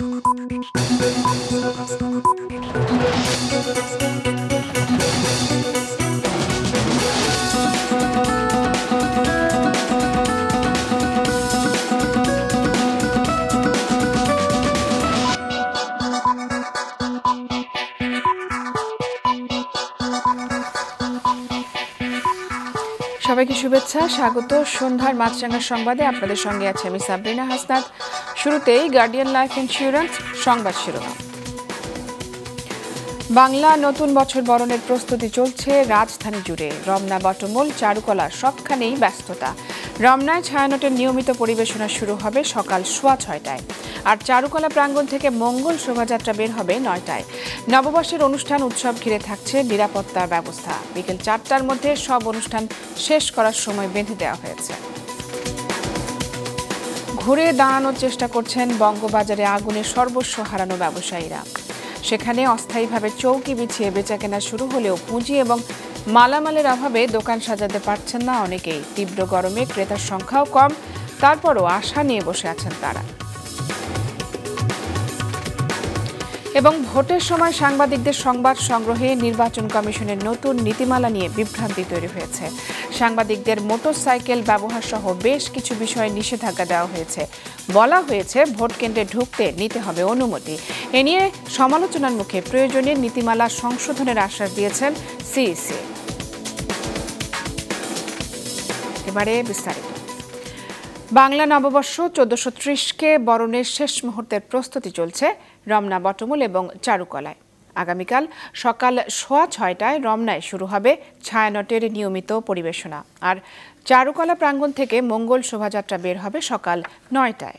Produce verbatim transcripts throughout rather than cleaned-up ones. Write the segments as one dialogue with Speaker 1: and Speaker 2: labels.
Speaker 1: সবাইকে শুভেচ্ছা, স্বাগত সন্ধ্যার মাছরাঙ্গা সংবাদে। আপনাদের সঙ্গে আছে আমি সাবরিনা হাসনাত। শুরুতেই গার্ডিয়ান লাইফ ইন্স্যুরেন্স সংবাদ শিরোনাম। বাংলা নতুন বছর বরণের প্রস্তুতি চলছে রাজধানী জুড়ে। রমনা, বটমূল, চারুকলা সবখানেই ব্যস্ততা। রমনায় ছায়ানটের নিয়মিত পরিবেশনা শুরু হবে সকাল সোয়া ছয়টায়, আর চারুকলা প্রাঙ্গণ থেকে মঙ্গল শোভাযাত্রা বের হবে নয়টায়। নববর্ষের অনুষ্ঠান উৎসব ঘিরে থাকছে নিরাপত্তার ব্যবস্থা। বিকেল চারটার মধ্যে সব অনুষ্ঠান শেষ করার সময় বেঁধে দেওয়া হয়েছে। ঘুরে দাঁড়ানোর চেষ্টা করছেন বঙ্গবাজারে আগুনে সর্বস্ব হারানো ব্যবসায়ীরা। সেখানে অস্থায়ীভাবে চৌকি বিছিয়ে বেচাকেনা শুরু হলেও পুঁজি এবং মালামালের অভাবে দোকান সাজাতে পারছেন না অনেকেই। তীব্র গরমে ক্রেতার সংখ্যাও কম, তারপরও আশা নিয়ে বসে আছেন তারা। এবং ভোটের সময় সাংবাদিকদের সংবাদ সংগ্রহে নির্বাচন কমিশনের নতুন নীতিমালা নিয়ে বিভ্রান্তি তৈরি হয়েছে। সাংবাদিকদের মোটরসাইকেল ব্যবহার সহ বেশ কিছু বিষয়ে নিষেধাজ্ঞা দেওয়া হয়েছে। বলা হয়েছে ভোট কেন্দ্রে ঢুকতে নিতে হবে অনুমতি। এ নিয়ে সমালোচনার মুখে প্রয়োজনীয় নীতিমালা সংশোধনের আশ্বাস দিয়েছেন সিইসি। এবারে বিস্তারিত। বাংলা নববর্ষ চোদ্দশো ত্রিশকে বরণের শেষ মুহূর্তের প্রস্তুতি চলছে রমনা, বটমূল এবং চারুকলায়। আগামীকাল সকাল সোয়া ছয়টায় রমনায় শুরু হবে ছায়ানটের নিয়মিত পরিবেশনা, আর চারুকলা প্রাঙ্গণ থেকে মঙ্গল শোভাযাত্রা বের হবে সকাল নয়টায়।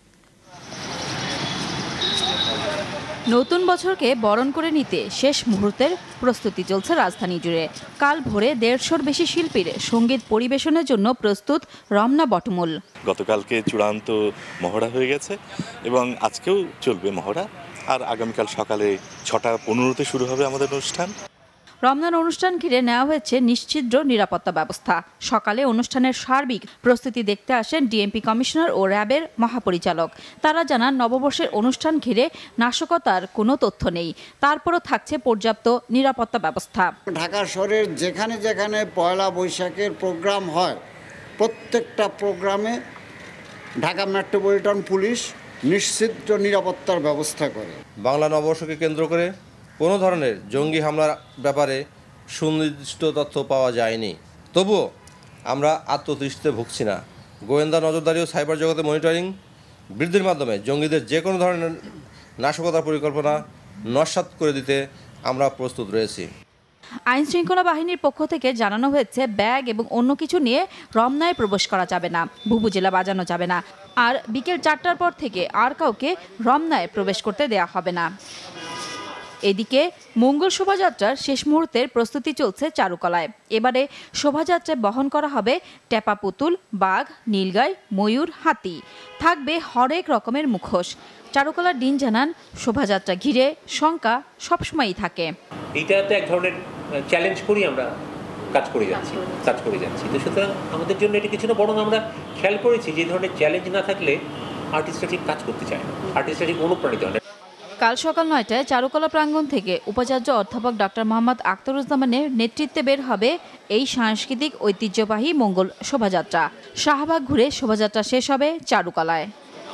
Speaker 2: নতুন বছরকে বরণ করে নিতে শেষ মুহূর্তের প্রস্তুতি চলছে রাজধানী জুড়ে। কাল ভোরে দেড়শোর বেশি শিল্পীর সঙ্গীত পরিবেশনের জন্য প্রস্তুত রমনা, বটমূল।
Speaker 3: গতকালকে চূড়ান্ত মহড়া হয়ে গেছে এবং আজকেও চলবে মহড়া, আর আগামীকাল সকালে ছটা পনেরোতে শুরু হবে আমাদের অনুষ্ঠান।
Speaker 2: রমনার অনুষ্ঠান ঘিরে নেওয়া হয়েছে নিশ্ছিদ্র নিরাপত্তা ব্যবস্থা। সকালে অনুষ্ঠানের সার্বিক প্রস্তুতি দেখতে আসেন ডিএমপি কমিশনার ও র্যাবের মহাপরিচালক। তারা জানান নববর্ষের অনুষ্ঠান ঘিরে নাশকতার কোনো তথ্য নেই, তারপরও থাকছে পর্যাপ্ত নিরাপত্তা ব্যবস্থা।
Speaker 4: ঢাকা শহরের যেখানে যেখানে পয়লা বৈশাখের প্রোগ্রাম হয়, প্রত্যেকটা প্রোগ্রামে ঢাকা মেট্রোপলিটন পুলিশ নিশ্চিদ্র নিরাপত্তার ব্যবস্থা করে।
Speaker 5: বাংলা নববর্ষকে কেন্দ্র করে কোনো ধরনের জঙ্গি হামলার ব্যাপারে সুনির্দিষ্ট তথ্য পাওয়া যায়নি। তবুও আমরা আত্মতৃষ্টিতে ভুগছি না। গোয়েন্দা নজরদারি ও সাইবার জগতে মনিটরিং বৃদ্ধির মাধ্যমে জঙ্গিদের যে কোনো ধরনের নাশকতার পরিকল্পনা নস্যাৎ করে দিতে আমরা প্রস্তুত রয়েছি।
Speaker 2: আইন শৃঙ্খলা বাহিনীর পক্ষ থেকে জানানো হয়েছে ব্যাগ এবং অন্য কিছু নিয়ে রমনায় প্রবেশ করা যাবে না, বুবুজেলা বাজানো যাবে না, আর বিকেল চারটার পর থেকে আর কাউকে রমনায় প্রবেশ করতে দেয়া হবে না। এদিকে মঙ্গল শোভাযাত্রার শেষ মুহূর্তের প্রস্তুতি চলছে চারুকলায়। এবারে শোভাযাত্রায় বহন করা হবে টেপা পুতুল, বাঘ, নীলগাই, ময়ূর, হাতি। থাকবে হরেক রকমের মুখোশ। চারুকলার ডিন জানান শোভাযাত্রা ঘিরে শঙ্কা সবসময়ই থাকে।
Speaker 6: এইটা তো এক ধরনের চ্যালেঞ্জ করি আমরা কাজ করে যাচ্ছি কাজ করে যাচ্ছি তো সুতরাং আমাদের জন্য এটা কিছু না, বরং আমরা খেয়াল করেছি যে ধরনের চ্যালেঞ্জ না থাকলে আর্টিস্টরা ঠিক কাজ করতে চায় না, আর্টিস্টরা ঠিক অনুপ্রাণিত হয় না।
Speaker 2: কাল সকাল নয়টায় চারুকলা প্রাঙ্গণ থেকে উপাচার্য অধ্যাপক ডক্টর মোহাম্মদ আখতারুজ্জামানের নেতৃত্বে বের হবে এই সাংস্কৃতিক ঐতিহ্যবাহী মঙ্গল শোভাযাত্রা। শাহবাগ ঘুরে শোভাযাত্রা শেষ হবে চারুকলায়।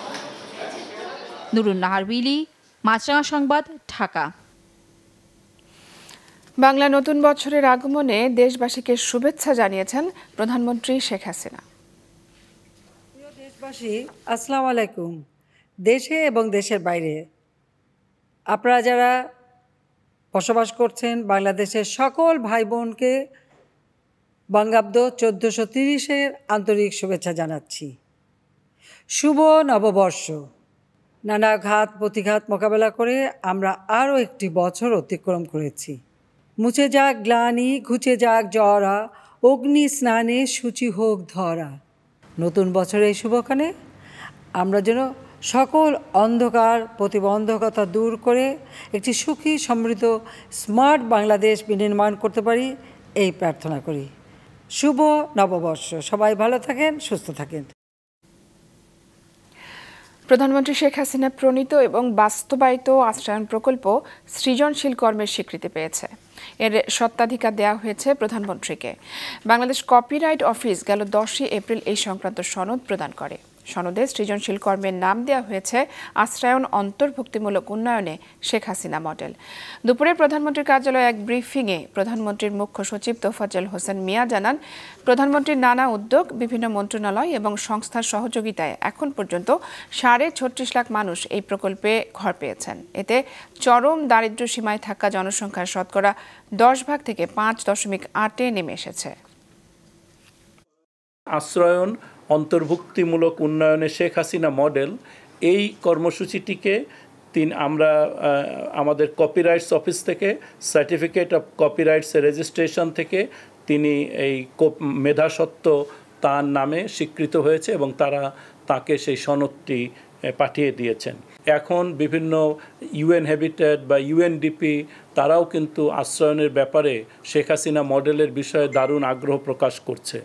Speaker 2: নুরুন নাহার বিলি, মাছরাঙা সংবাদ, ঢাকা।
Speaker 1: বাংলা নতুন বছরের আগমনে দেশবাসীকে শুভেচ্ছা জানিয়েছেন প্রধানমন্ত্রী শেখ হাসিনা।
Speaker 7: প্রিয় দেশবাসী, আসসালামু আলাইকুম। দেশে এবং দেশের বাইরে আপনারা যারা বসবাস করছেন, বাংলাদেশের সকল ভাই বোনকে বঙ্গাব্দ চোদ্দোশো তিরিশের আন্তরিক শুভেচ্ছা জানাচ্ছি। শুভ নববর্ষ। নানা ঘাত প্রতিঘাত মোকাবেলা করে আমরা আরও একটি বছর অতিক্রম করেছি। মুছে যাক গ্লানি, ঘুচে যাক জরা, অগ্নি স্নানে শুচি হোক ধরা। নতুন বছরের শুভক্ষণে আমরা যেন সকল অন্ধকার প্রতিবন্ধকতা দূর করে একটি সুখী, সমৃদ্ধ, স্মার্ট বাংলাদেশ বিনির্মাণ করতে পারি, এই প্রার্থনা করি। শুভ নববর্ষ। সবাই ভালো থাকেন, সুস্থ থাকেন।
Speaker 1: প্রধানমন্ত্রী শেখ হাসিনা প্রণীত এবং বাস্তবায়িত আশ্রয়ণ প্রকল্প সৃজনশীল কর্মের স্বীকৃতি পেয়েছে। এর স্বত্বাধিকার দেওয়া হয়েছে প্রধানমন্ত্রীকে। বাংলাদেশ কপিরাইট অফিস গেল দশই এপ্রিল এই সংক্রান্ত সনদ প্রদান করে। সনদে সৃজনশীল কর্মের নাম দেওয়া হয়েছে আশ্রয়ণ অন্তর্ভুক্তিমূলক উন্নয়নে শেখ হাসিনা মডেল। দুপুরে প্রধানমন্ত্রীর কার্যালয়ে এক ব্রিফিংয়ে প্রধানমন্ত্রীর মুখ্য সচিব তোফাজ্জল হোসেন মিয়া জানান, প্রধানমন্ত্রীর নানা উদ্যোগ, বিভিন্ন মন্ত্রণালয় এবং সংস্থার সহযোগিতায় এখন পর্যন্ত সাড়ে ছত্রিশ লাখ মানুষ এই প্রকল্পে ঘর পেয়েছেন। এতে চরম দারিদ্র্য সীমায় থাকা জনসংখ্যার শতকরা দশ ভাগ থেকে পাঁচ দশমিক আটে নেমে এসেছে।
Speaker 8: আশ্রয়ণ অন্তর্ভুক্তিমূলক উন্নয়নে শেখ হাসিনা মডেল, এই কর্মসূচিটিকে তিন আমরা আমাদের কপিরাইটস অফিস থেকে সার্টিফিকেট অফ কপিরাইটস রেজিস্ট্রেশন থেকে তিনি এই মেধাস্বত্ব তার নামে স্বীকৃত হয়েছে এবং তারা তাকে সেই সনদটি পাঠিয়ে দিয়েছেন। এখন বিভিন্ন ইউএন হ্যাবিটেট বা ইউএনডিপি তারাও কিন্তু আশ্রয়নের ব্যাপারে শেখ হাসিনা মডেলের বিষয়ে দারুণ আগ্রহ প্রকাশ করছে।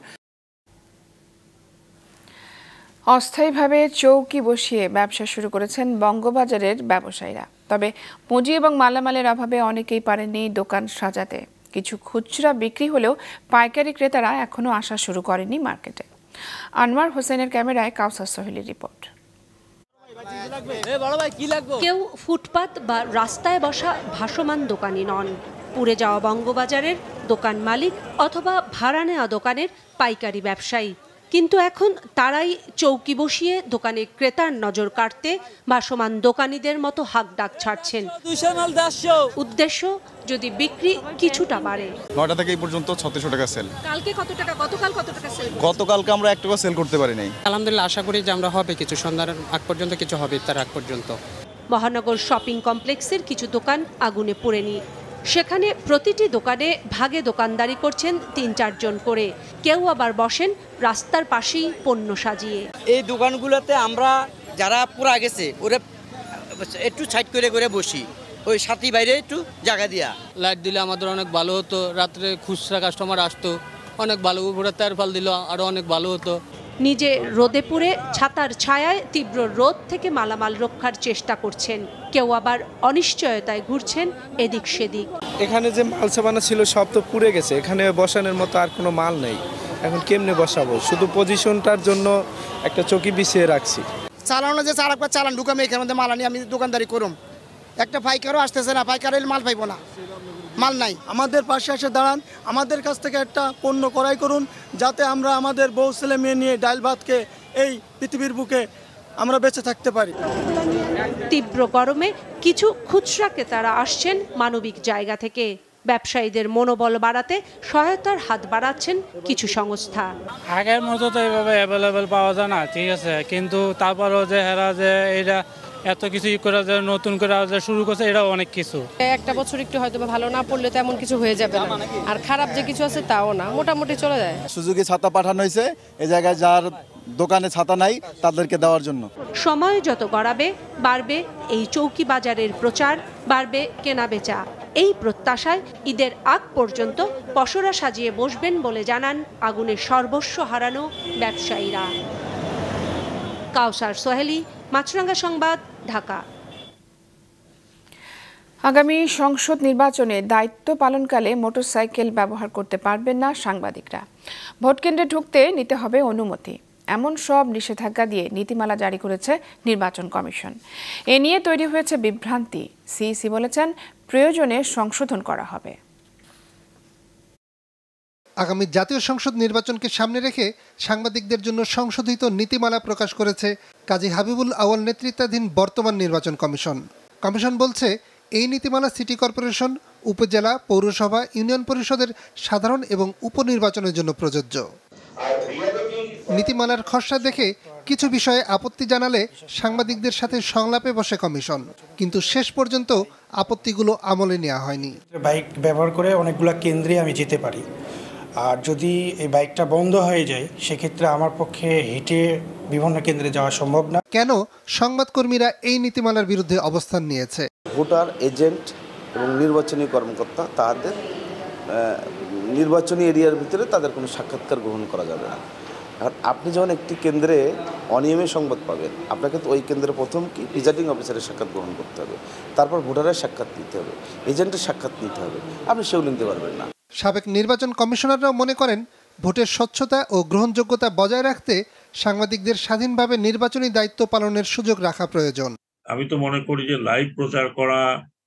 Speaker 1: অস্থায়ীভাবে চৌকি বসিয়ে ব্যবসা শুরু করেছেন বঙ্গবাজারের ব্যবসায়ীরা। তবে পুঁজি এবং মালামালের অভাবে অনেকেই পারেননি দোকান সাজাতে। কিছু খুচরা বিক্রি হলেও পাইকারি ক্রেতারা এখনও আসা শুরু করেনি মার্কেটে। আনোয়ার হোসেনের ক্যামেরায় কাউসার সোহেলির রিপোর্ট।
Speaker 9: কেউ ফুটপাত বা রাস্তায় বসা ভাসমান দোকানি নন, পুড়ে যাওয়া বঙ্গবাজারের দোকান মালিক অথবা ভাড়া নেওয়া দোকানের পাইকারি ব্যবসায়ী। কিন্তু এখন তারাই চৌকি বসিয়ে দোকানে ক্রেতার নজর কাটতে ভাসমান দোকানিদের মতো হাক ডাক ছাড়ছেন। উদ্দেশ্য যদি বিক্রি কিছুটা বাড়ে।
Speaker 10: নয়টা থেকে এই পর্যন্ত ছত্রিশশো টাকা সেল।
Speaker 9: কালকে কত টাকা, গতকাল কত টাকা সেল?
Speaker 10: গতকালকে আমরা এক টাকা সেল করতে পারি নাই।
Speaker 11: আলহামদুলিল্লাহ, আশা করি যে আমরা হবে কিছু, সন্ধ্যার আগ পর্যন্ত কিছু হবে, তার আগ পর্যন্ত।
Speaker 9: মহানগর শপিং কমপ্লেক্সের কিছু দোকান আগুনে পোড়েনি। সেখানে প্রতিটি দোকানে ভাগে দোকানদারি করছেন তিন চারজন করে। কেউ আবার বসেন রাস্তার পাশেই পণ্য সাজিয়ে।
Speaker 12: এই দোকানগুলোতে আমরা যারা পুরা গেছে ওরা একটু সাইড করে করে বসি, ওই সাথী বাইরে একটু জায়গা দিয়া।
Speaker 11: লাইট দিলে আমাদের অনেক ভালো হতো, রাত্রে খুচরা কাস্টমার আসতো, অনেক ভালো। উপরে তেরপাল দিল আরও অনেক ভালো হতো।
Speaker 9: নিজে রোদে পুড়ে ছাতার ছায়ায় তীব্র রোদ থেকে মালামাল রক্ষার চেষ্টা করছেন। কেউ আবার অনিশ্চয়তায় ঘুরছেন এদিক সেদিক।
Speaker 13: এখানে যে মাল সাবানা ছিল সব তো পুড়ে গেছে, এখানে বসানোর মতো আর কোনো মাল নেই। এখন কেমনে বসাবো? শুধু পজিশনটার জন্য একটা চৌকি বিছিয়ে রাখছি।
Speaker 12: চালানো যে চার একবার চালান ঢুকামে এখানে মধ্যে মাল আনি আমি দোকানদারি করুম। একটা পাইকারও আসতেছে না, পাইকার এলে মাল পাইবো না, মাল নাই।
Speaker 14: আমাদের পাশে এসে দাঁড়ান, আমাদের কাছ থেকে একটা পণ্য ক্রয় করুন, যাতে আমরা আমাদের বউ ছেলে মেয়ে নিয়ে ডাল ভাতকে এই পৃথিবীর বুকে আমরা বেঁচে থাকতে পারি।
Speaker 9: তীব্র গরমে কিছু খুচরা ক্রেতারা আসছেন মানবিক জায়গা থেকে। ব্যবসায়ীদের মনোবল বাড়াতে সহায়তার হাত বাড়াচ্ছেন কিছু সংস্থা।
Speaker 15: আগের মতো তো এইভাবে অ্যাভেলেবেল পাওয়া যায় না, ঠিক আছে, কিন্তু তারপরও যে হেরা যে এটা এত কিছু করে যে নতুন করে শুরু করছে, এটা অনেক কিছু।
Speaker 16: একটা বছর একটু হয়তো ভালো না পড়লে তো এমন কিছু হয়ে যাবে না, আর খারাপ যে কিছু আছে তাও না, মোটামুটি চলে যায়।
Speaker 10: সুযোগে ছাতা পাঠানো হয়েছে এই জায়গায় যার দোকানে ছাতা নাই তাদেরকে দেওয়ার জন্য।
Speaker 9: সময় যত গড়াবে বাড়বে এই চৌকি বাজারের প্রচার, বাড়বে কেনা বেচা। এই প্রত্যাশায় ঈদের আগ পর্যন্ত পসরা সাজিয়ে বসবেন বলে জানান আগুনে সর্বস্ব হারানো ব্যবসায়ীরা। কাউসার সোহেলি, মাছরাঙ্গা সংবাদ, ঢাকা।
Speaker 1: আগামী সংসদ নির্বাচনে দায়িত্ব পালনকালে মোটরসাইকেল ব্যবহার করতে পারবেন না সাংবাদিকরা। ভোটকেন্দ্রে ঢুকতে নিতে হবে অনুমতি। এমন সব নিষেধাজ্ঞা দিয়ে নীতিমালা জারি করেছে নির্বাচন কমিশন। এ নিয়ে তৈরি হয়েছে বিভ্রান্তি। সিইসি বলেছেন প্রয়োজনে সংশোধন করা হবে।
Speaker 17: আগামী জাতীয় সংসদ নির্বাচনকে সামনে রেখে সাংবাদিকদের জন্য সংশোধিত নীতিমালা প্রকাশ করেছে কাজী হাবিবুল আওয়াল নেতৃত্বাধীন বর্তমান নির্বাচন কমিশন। কমিশন বলছে এই নীতিমালা সিটি কর্পোরেশন, উপজেলা, পৌরসভা, ইউনিয়ন পরিষদের সাধারণ এবং উপনির্বাচনের জন্য প্রযোজ্য। নীতিমালার খসড়া দেখে কিছু বিষয়ে আপত্তি জানালে সাংবাদিকদের সাথে সংলাপে বসে কমিশন, কিন্তু শেষ পর্যন্ত আপত্তিগুলো আমলে নেওয়া হয়নি।
Speaker 18: বাইক ব্যবহার করে অনেকগুলো কেন্দ্রে আমি যেতে পারি, আর যদি এই বাইকটা বন্ধ হয়ে যায় সেক্ষেত্রে আমার পক্ষে হেঁটে বিভিন্ন কেন্দ্রে যাওয়া সম্ভব না।
Speaker 17: কেন সংবাদকর্মীরা এই নীতিমালার বিরুদ্ধে অবস্থান নিয়েছে?
Speaker 19: ভোটার এজেন্ট এবং নির্বাচনী কর্মকর্তা তাদের নির্বাচনী এরিয়ার ভিতরে তাদের কোনো সাক্ষাৎকার গ্রহণ করা যাবে না। কারণ আপনি যখন একটি কেন্দ্রে অনিয়মের সংবাদ পাবেন, আপনাকে তো ওই কেন্দ্রে প্রথম কি প্রিজাইডিং অফিসারের সাক্ষাৎ গ্রহণ করতে হবে, তারপর ভোটারের সাক্ষাৎ নিতে হবে, এজেন্টের সাক্ষাৎ নিতে হবে, আপনি সেও নিতে পারবেন না।
Speaker 17: সাবেক নির্বাচন কমিশনাররাও মনে করেন ভোটের স্বচ্ছতা ও গ্রহণযোগ্যতা বজায় রাখতে সাংবাদিকদের স্বাধীনভাবে নির্বাচনী দায়িত্ব পালনের সুযোগ রাখা প্রয়োজন।
Speaker 20: আমি তো মনে করি যে লাইভ প্রচার করা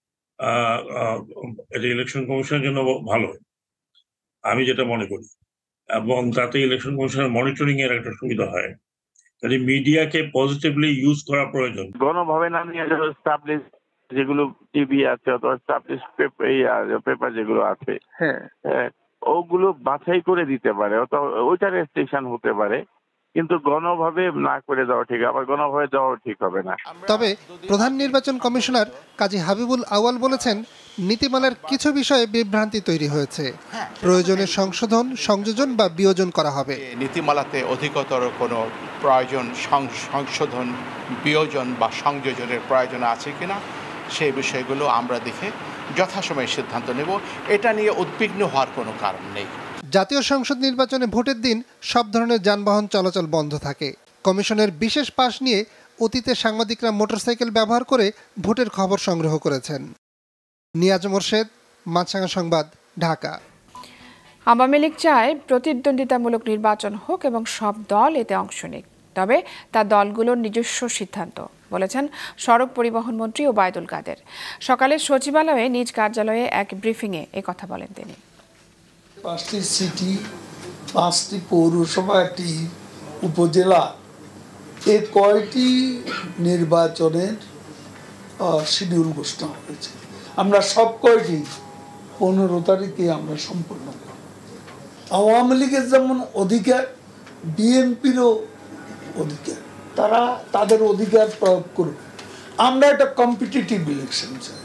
Speaker 20: এটা ইলেকশন কমিশনের জন্য ভালো, আমি যেটা মনে করি, এবং তাতে ইলেকশন কমিশনের মনিটরিং এর একটা সুবিধা হয়। তাহলে মিডিয়াকে পজিটিভলি ইউজ করা প্রয়োজন।
Speaker 21: গণভাবে না নিয়ে এস্টাবলিশ যেগুলো টিভি আছে অথবা এস্টাবলিশ পেপার যেগুলো আছে, হ্যাঁ ওগুলো বাছাই করে দিতে পারে, অথবা ওইটা রেস্ট্রিকশন হতে পারে, কিন্তু গণভাবে না করে দেওয়া ঠিক, আবার গণভাবে দেওয়া ঠিক হবে না।
Speaker 17: তবে প্রধান নির্বাচন কমিশনার কাজী হাবিবুল আওয়াল বলেছেন, নীতিমালার কিছু বিষয়ে বিভ্রান্তি তৈরি হয়েছে, প্রয়োজনে সংশোধন, সংযোজন বা বিয়োজন করা হবে।
Speaker 22: নীতিমালাতে অধিকতর কোনো প্রয়োজন, সংশোধন, বিয়োজন বা সংযোজনের প্রয়োজন আছে কিনা সেই বিষয়গুলো আমরা দেখে যথাসময়ে সিদ্ধান্ত নেব। এটা নিয়ে উদ্বিগ্ন হওয়ার কোনো কারণ নেই।
Speaker 17: জাতীয় সংসদ নির্বাচনে ভোটের দিন সব ধরনের যানবাহন চলাচল বন্ধ থাকে। কমিশনের বিশেষ পাস নিয়ে অতীতে সাংবাদিকরা মোটরসাইকেল ব্যবহার করে ভোটের খবর সংগ্রহ করেছেন। নিয়াজ মোর্শেদ, মাছরাঙা সংবাদ, ঢাকা।
Speaker 1: আওয়ামী লীগ চায় প্রতিদ্বন্দ্বিতামূলক নির্বাচন হোক এবং সব দল এতে অংশ নিক, তবে তা দলগুলোর নিজস্ব সিদ্ধান্ত, বলেছেন সড়ক পরিবহন মন্ত্রী ওবায়দুল কাদের। সকালে সচিবালয়ে নিজ কার্যালয়ে এক ব্রিফিংয়ে একথা বলেন তিনি।
Speaker 23: পাঁচটি সিটি, পাঁচটি পৌরসভা, একটি উপজেলা, এই কয়টি নির্বাচনের শিডিউল ঘোষণা হয়েছে। আমরা সব কয়টি পনেরো তারিখে আমরা সম্পূর্ণ করব। আওয়ামী লীগের যেমন অধিকার, বিএনপিরও অধিকার, তারা তাদের অধিকার প্রয়োগ করবে। আমরা একটা কম্পিটিটিভ ইলেকশন চাই।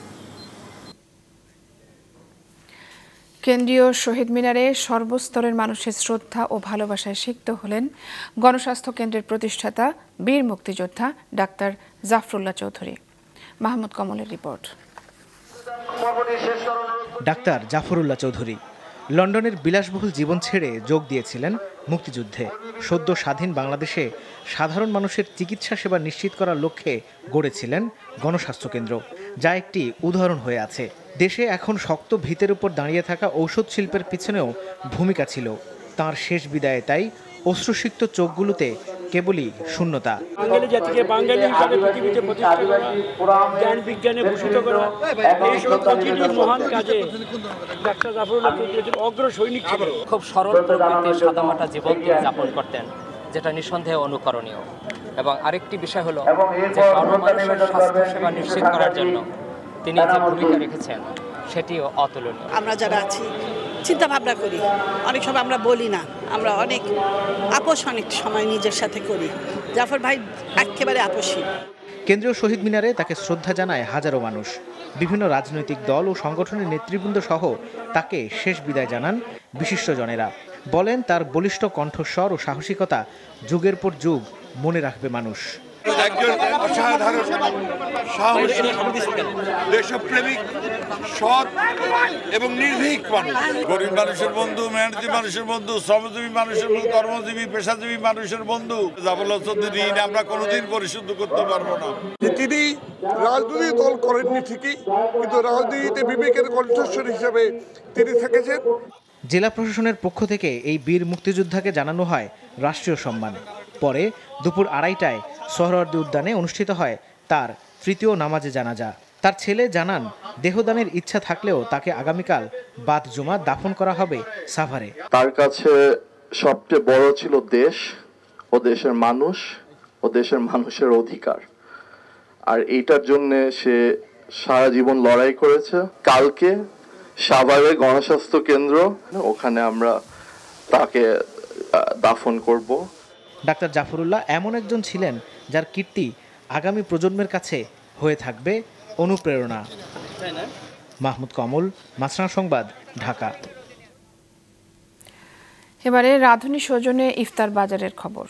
Speaker 1: কেন্দ্রীয় শহীদ মিনারে সর্বস্তরের মানুষের শ্রদ্ধা ও ভালোবাসায় সিক্ত হলেন গণস্বাস্থ্য কেন্দ্রের প্রতিষ্ঠাতা বীর মুক্তিযোদ্ধা ডাক্তার জাফরুল্লাহ চৌধুরী। মাহমুদ কমলের রিপোর্ট।
Speaker 24: ডাক্তার জাফরুল্লাহ চৌধুরী লন্ডনের বিলাসবহুল জীবন ছেড়ে যোগ দিয়েছিলেন মুক্তিযুদ্ধে। সদ্য স্বাধীন বাংলাদেশে সাধারণ মানুষের চিকিৎসা সেবা নিশ্চিত করার লক্ষ্যে গড়েছিলেন গণস্বাস্থ্য কেন্দ্র, যা একটি উদাহরণ হয়ে আছে। দেশে এখন শক্ত ভিতের উপর দাঁড়িয়ে থাকা ঔষধ শিল্পের পিছনেও ভূমিকা ছিল তাঁর শেষ বিদায়ে, তাই অশ্রুসিক্ত চোখগুলোতে কেবলই শূন্যতা।
Speaker 25: বাঙালি জাতিকে বাঙালি হিসাবে পৃথিবীতে প্রতিষ্ঠা করা, জ্ঞান বিজ্ঞানে ভূষিত করা, এই সব প্রতিটি মহান কাজে ডাক্তার জাফরুল্লাহ চৌধুরী অগ্র সৈনিক ছিল।
Speaker 26: খুব সরল প্রকৃতির সাদামাটা জীবন তিনি যাপন করতেন, যেটা নিঃসন্দেহে অনুকরণীয়। এবং আরেকটি বিষয় হলো যে গণমানুষের স্বাস্থ্য সেবা নিশ্চিত করার জন্য তিনি যে ভূমিকা রেখেছেন সেটিও অতুলনীয়।
Speaker 27: আমরা যারা আছি চিন্তা ভাবনা করি, অনেক সময় আমরা বলি না, আমরা অনেক আপোষ অনেক সময় নিজের সাথে করি। জাফর ভাই একেবারে আপোষী।
Speaker 24: কেন্দ্রীয় শহীদ মিনারে তাকে শ্রদ্ধা জানায় হাজারো মানুষ। বিভিন্ন রাজনৈতিক দল ও সংগঠনের নেতৃবৃন্দ সহ তাকে শেষ বিদায় জানান বিশিষ্টজনেরা। বলেন, তার বলিষ্ঠ কণ্ঠস্বর ও সাহসিকতা যুগের পর যুগ মনে রাখবে মানুষ।
Speaker 28: একজন অসাধারণ সাহসী, দেশপ্রেমিক, সৎ এবং নির্ভীক মানুষ, গরিব মানুষের বন্ধু, মেহনতি মানুষের বন্ধু, শ্রমজীবী মানুষের বন্ধু, কর্মজীবী পেশাজীবী মানুষের বন্ধু। জাফরুল্লাহ চৌধুরী ঋণ আমরা কোনোদিন পরিশোধ করতে পারবো না।
Speaker 29: তিনি রাজনৈতিক দল করেননি ঠিকই, কিন্তু রাজনীতিতে বিবেকের কণ্ঠস্বর হিসেবে তিনি থেকেছেন।
Speaker 24: জেলা প্রশাসনের পক্ষ থেকে এই বীর মুক্তিযোদ্ধাকে জানানো হয় রাষ্ট্রীয় সম্মান। পরে দুপুর আড়াইটায় সোহরাওয়ার্দী উদ্যানে অনুষ্ঠিত হয় তার তৃতীয় নামাজে জানাজা। তার ছেলে জানান, দেহদানের ইচ্ছা থাকলেও তাকে আগামীকাল বাদ জুমা দাফন করা হবে সাভারে।
Speaker 30: তার কাছে সবচেয়ে বড় ছিল দেশ ও দেশের মানুষ ও দেশের মানুষের অধিকার, আর এইটার জন্য সে সারা জীবন লড়াই করেছে। কালকে সাভারে গণস্বাস্থ্য কেন্দ্র, ওখানে আমরা তাকে দাফন করব।
Speaker 24: ডাক্তার জাফরুল্লাহ এমন একজন ছিলেন যার কীর্তি আগামী প্রজন্মের কাছে হয়ে থাকবে অনুপ্রেরণা। মাহমুদ কমল, মাছরাঙা সংবাদ, ঢাকা।
Speaker 1: এবারে রাধুনী সৌজন্যে ইফতার বাজারের খবর।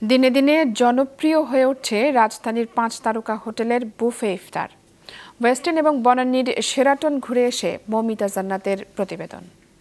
Speaker 1: দিনে দিনে জনপ্রিয় হয়ে উঠছে রাজধানীর পাঁচ তারকা হোটেলের বুফে ইফতার। ওয়েস্টার্ন এবং বনানীর শেরাটন ঘুরে এসে মৌমিতা জান্নাতের প্রতিবেদন।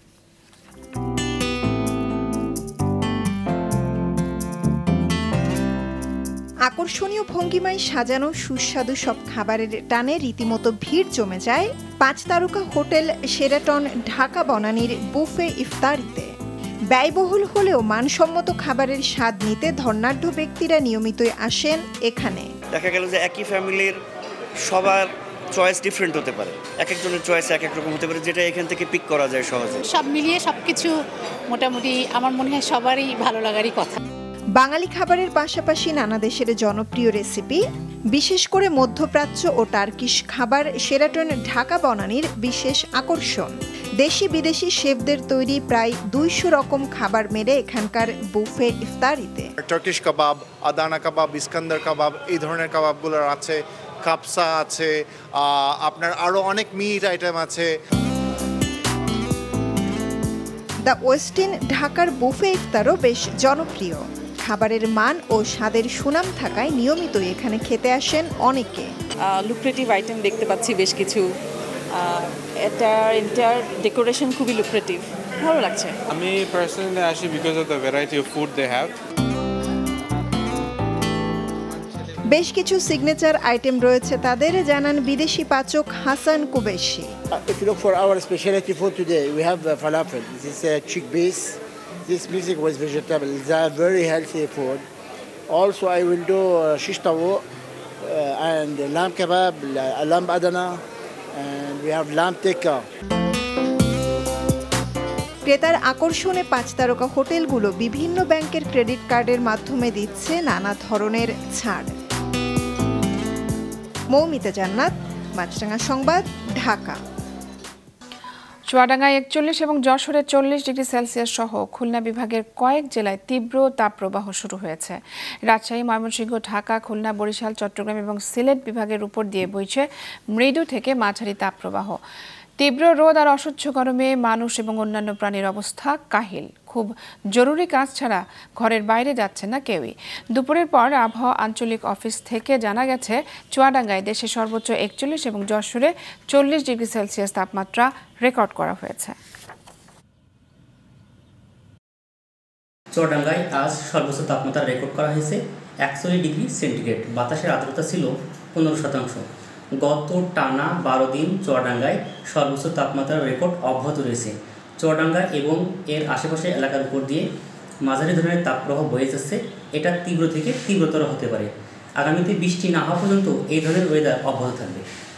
Speaker 2: আকর্ষণীয় ভঙ্গিমায় সাজানো সুস্বাদু সব খাবারের টানে রীতিমতো ভিড় জমে যায় পাঁচ তারকা হোটেল শেরাটন ঢাকা বনানীর বুফে ইফতারিতে। ব্যয়বহুল হলেও মানসম্মত খাবারের স্বাদ নিতে ধনাঢ্য ব্যক্তিরা নিয়মিতই আসেন এখানে।
Speaker 3: দেখা গেল যে একই ফ্যামিলির সবার চয়েস ডিফারেন্ট হতে পারে, এক একজনের চয়েস এক এক রকম হতে পারে, যেটা এখান থেকে পিক করা যায় সহজে।
Speaker 4: সব মিলিয়ে সবকিছু মোটামুটি আমার মনে হয় সবারই ভালো লাগারই কথা।
Speaker 2: বাঙালি খাবারের পাশাপাশি নানা দেশের জনপ্রিয় রেসিপি, বিশেষ করে মধ্যপ্রাচ্য ও টার্কিশ খাবার শেরাটন ঢাকা বনানীর বিশেষ আকর্ষণ। দেশি বিদেশি শেফদের তৈরি প্রায় দুইশো রকম খাবার মেলে এখানকার বুফে ইফতারিতে।
Speaker 5: টার্কিশ কাবাব, আদানা কাবাব, ইস্কান্দার কাবাব, এই ধরনের কাবাবগুলো আছে, কাপসা আছে, আপনার আরো অনেক মিট আইটেম আছে।
Speaker 2: দ্য ওয়েস্টিন ঢাকার বুফে ইফতারও বেশ জনপ্রিয়। খাবারের মান ও স্বাদের সুনাম থাকায় নিয়মিতই এখানে খেতে আসেন অনেকে।
Speaker 6: লুক্রেটিভ আইটেম দেখতে পাচ্ছি বেশ কিছু, এটা এন্টার ডেকোরেশন খুবই লুক্রেটিভ, ভালো লাগছে।
Speaker 7: আমি পার্সোনালি আসি because of the variety of food they have.
Speaker 2: বেশ কিছু সিগনেচার আইটেম রয়েছে তাদের, জানান বিদেশি পাচক Hasan কুবেশি।
Speaker 8: If you look for our specialty food today, we have uh, falafel. This is uh, chickpeas. This mixing with vegetables. It's a very healthy food. Also, I will do uh, shish tawo uh, and lamb kebab, uh, lamb adana, and we have lamb tikka.
Speaker 2: ক্রেতার আকর্ষণে পাঁচ তারকা হোটেলগুলো বিভিন্ন ব্যাংকের credit কার্ডের মাধ্যমে দিচ্ছে নানা ধরনের ছাড়। মৌমিতা জান্নাত, মাছরাঙা সংবাদ, ঢাকা।
Speaker 1: চুয়াডাঙ্গায় একচল্লিশ এবং যশোরে চল্লিশ ডিগ্রি সেলসিয়াস সহ খুলনা বিভাগের কয়েক জেলায় তীব্র তাপপ্রবাহ শুরু হয়েছে। রাজশাহী, ময়মনসিংহ, ঢাকা, খুলনা, বরিশাল, চট্টগ্রাম এবং সিলেট বিভাগের উপর দিয়ে বইছে মৃদু থেকে মাঝারি তাপপ্রবাহ। তীব্র রোদ আর অসহ্য গরমে মানুষ এবং অন্যান্য প্রাণীর অবস্থা কাহিল। খুব জরুরি কাজ ছাড়া ঘরের বাইরে যাচ্ছে না কেউই। দুপুরের পর আবহাওয়া আঞ্চলিক অফিস থেকে জানা গেছে চুয়াডাঙ্গায় দেশে সর্বোচ্চ একচল্লিশ এবং যশোরে চল্লিশ ডিগ্রি সেলসিয়াস তাপমাত্রা রেকর্ড করা হয়েছে।
Speaker 11: চুয়াডাঙ্গায় আজ সর্বোচ্চ তাপমাত্রা রেকর্ড করা হয়েছে একচল্লিশ ডিগ্রি সেন্টিগ্রেড। বাতাসের আর্দ্রতা ছিল পনেরো শতাংশ। গত টানা বারো দিন চুয়াডাঙ্গায় সর্বোচ্চ তাপমাত্রার রেকর্ড অব্যাহত রয়েছে। চুয়াডাঙ্গা এবং এর আশেপাশের এলাকার উপর দিয়ে মাঝারি ধরনের তাপপ্রবাহ বয়ে যাচ্ছে। এটা তীব্র থেকে তীব্রতর হতে পারে। আগামীতে বৃষ্টি না হওয়া পর্যন্ত এই ধরনের ওয়েদার অব্যাহত থাকবে।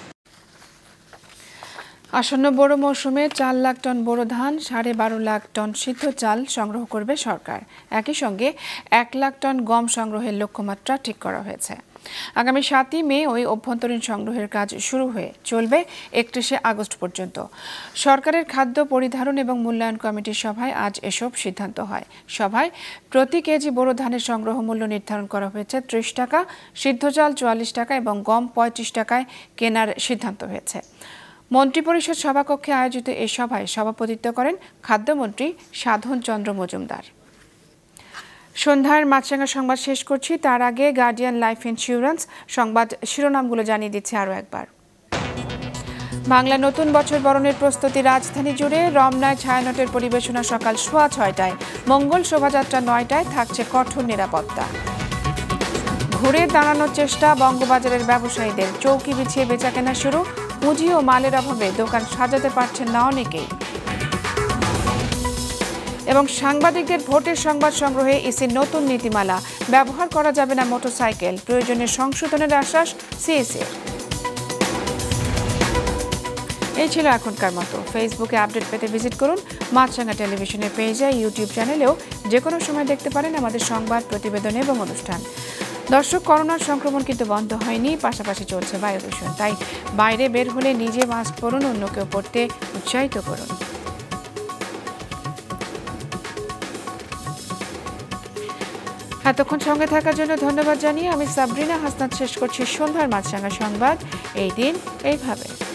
Speaker 1: আসন্ন বোরো মৌসুমে চার লাখ টন বোরো ধান, সাড়ে বারো লাখ টন সিদ্ধ চাল সংগ্রহ করবে সরকার। একই সঙ্গে এক লাখ টন গম সংগ্রহের লক্ষ্যমাত্রা ঠিক করা হয়েছে। আগামী সাতই মে ওই অভ্যন্তরীণ সংগ্রহের কাজ শুরু হয়ে চলবে একত্রিশে আগস্ট পর্যন্ত। সরকারের খাদ্য পরিধারণ এবং মূল্যায়ন কমিটির সভায় আজ এসব সিদ্ধান্ত হয়। সভায় প্রতি কেজি বোরো ধানের সংগ্রহ মূল্য নির্ধারণ করা হয়েছে ত্রিশ টাকা, সিদ্ধ চাল চুয়াল্লিশ টাকা এবং গম পঁয়ত্রিশ টাকায় কেনার সিদ্ধান্ত হয়েছে। মন্ত্রিপরিষদ সভাকক্ষে আয়োজিত এই সভায় সভাপতিত্ব করেন খাদ্যমন্ত্রী সাধন চন্দ্র মজুমদার। সন্ধ্যার মাছরাঙা সংবাদ শেষ করছি। তার আগে গার্ডিয়ান লাইফ ইন্স্যুরেন্স সংবাদ শিরোনামগুলো জানিয়ে দিচ্ছে আরও একবার। বাংলা নতুন বছর বরণের প্রস্তুতি রাজধানী জুড়ে। রমনায় ছায়ানটের পরিবেশনা সকাল সোয়া ছয়টায়। মঙ্গল শোভাযাত্রা নয়টায়, থাকছে কঠোর নিরাপত্তা। ঘুরে দাঁড়ানোর চেষ্টা বঙ্গবাজারের ব্যবসায়ীদের। চৌকি বিছিয়ে বেচাকেনা শুরু। পুঁজি ও মালের অভাবে দোকান সাজাতে পারছেন না অনেকেই। এবং সাংবাদিকদের ভোটের সংবাদ সংগ্রহে ইসির নতুন নীতিমালা। ব্যবহার করা যাবে না মোটরসাইকেল। প্রয়োজনে সংশোধনের আশ্বাস সিএসির। এই ছিল এখনকার মতো। ফেসবুকে আপডেট পেতে ভিজিট করুন মাছরাঙা টেলিভিশনের পেজে। ইউটিউব চ্যানেলেও যে কোনো সময় দেখতে পারেন আমাদের সংবাদ, প্রতিবেদন এবং অনুষ্ঠান। দর্শক, করোনার সংক্রমণ কিন্তু বন্ধ হয়নি, পাশাপাশি চলছে বায়ু দূষণ। তাই বাইরে বের হলে নিজে মাস্ক পরুন, অন্যকেও পরতে উৎসাহিত করুন। এতক্ষণ সঙ্গে থাকার জন্য ধন্যবাদ জানিয়ে আমি সাবরিনা হাসনাত শেষ করছি সন্ধ্যার মাছরাঙা সংবাদ। এই দিন এইভাবে।